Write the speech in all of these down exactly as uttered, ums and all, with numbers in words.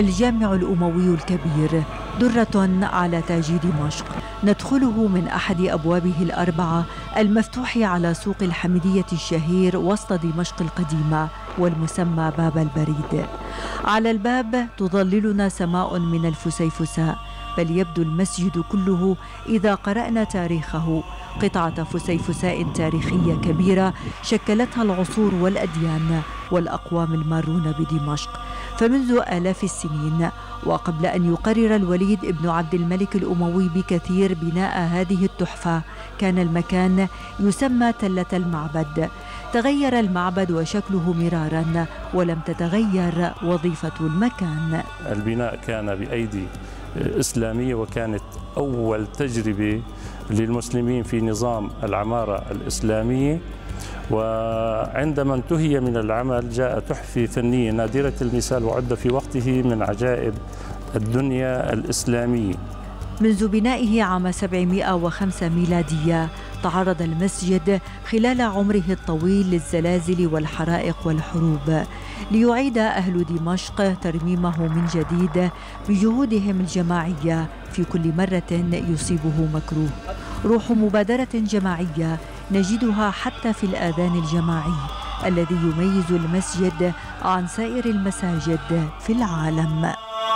الجامع الأموي الكبير درة على تاج دمشق، ندخله من أحد أبوابه الأربعة المفتوح على سوق الحميدية الشهير وسط دمشق القديمة والمسمى باب البريد. على الباب تظللنا سماء من الفسيفساء، بل يبدو المسجد كله إذا قرأنا تاريخه قطعة فسيفساء تاريخية كبيرة شكلتها العصور والأديان والأقوام المارون بدمشق. فمنذ آلاف السنين وقبل أن يقرر الوليد بن عبد الملك الأموي بكثير بناء هذه التحفة كان المكان يسمى تلة المعبد. تغير المعبد وشكله مرارا ولم تتغير وظيفة المكان. البناء كان بأيدي إسلامية، وكانت أول تجربة للمسلمين في نظام العمارة الإسلامية، وعندما انتهي من العمل جاء تحفة فنية نادرة المثال وعد في وقته من عجائب الدنيا الإسلامية. منذ بنائه عام سبعمائة وخمسة ميلادية تعرض المسجد خلال عمره الطويل للزلازل والحرائق والحروب. ليعيد أهل دمشق ترميمه من جديد بجهودهم الجماعية في كل مرة يصيبه مكروه. روح مبادرة جماعية نجدها حتى في الآذان الجماعي الذي يميز المسجد عن سائر المساجد في العالم.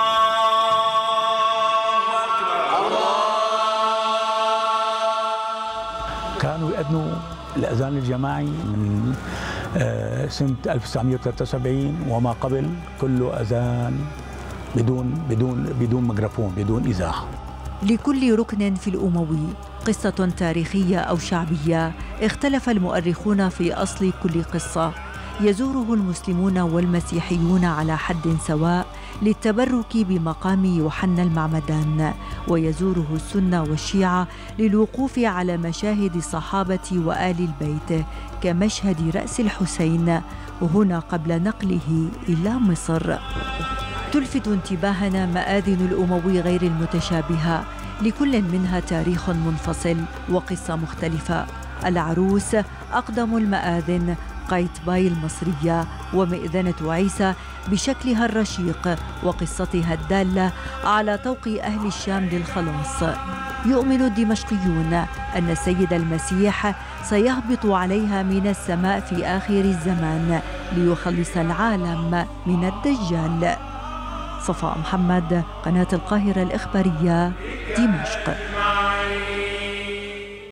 كانوا يأذنوا الأذان الجماعي من سنة ألف وتسعمائة وثلاثة وسبعين وما قبل كله أذان بدون بدون بدون ميكروفون، بدون إذاعة. لكل ركن في الأموي قصة تاريخية أو شعبية، اختلف المؤرخون في أصل كل قصة. يزوره المسلمون والمسيحيون على حد سواء للتبرك بمقام يوحنا المعمدان، ويزوره السنة والشيعة للوقوف على مشاهد الصحابة وآل البيت كمشهد رأس الحسين وهنا قبل نقله إلى مصر. تلفت انتباهنا مآذن الأموي غير المتشابهة، لكل منها تاريخ منفصل وقصة مختلفة. العروس أقدم المآذن قايتباي المصرية، ومئذنة عيسى بشكلها الرشيق وقصتها الدالة على طوق أهل الشام للخلاص. يؤمن الدمشقيون أن السيد المسيح سيهبط عليها من السماء في آخر الزمان ليخلص العالم من الدجال. صفاء محمد، قناة القاهرة الإخبارية، دمشق.